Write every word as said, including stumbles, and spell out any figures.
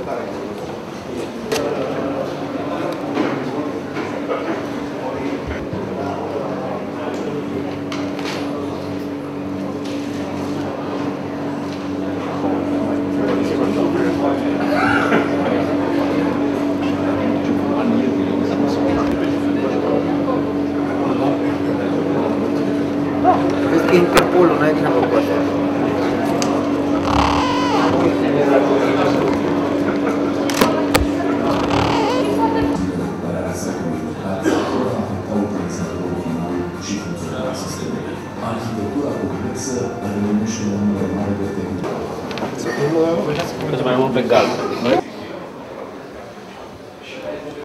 Vezi că Interpolul n-ai treabă cu asta. Arhitectura complexă rămâne și un număr mare de tehnici. Să mai mult pe galben.